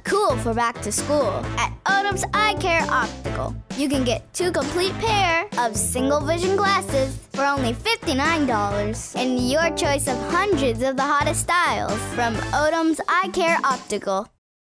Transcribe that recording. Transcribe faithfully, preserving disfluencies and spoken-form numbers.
cool for back to school at Odoms Eye Care Optical. You can get two complete pair of single vision glasses for only fifty-nine dollars and your choice of hundreds of the hottest styles from Odoms Eye Care Optical.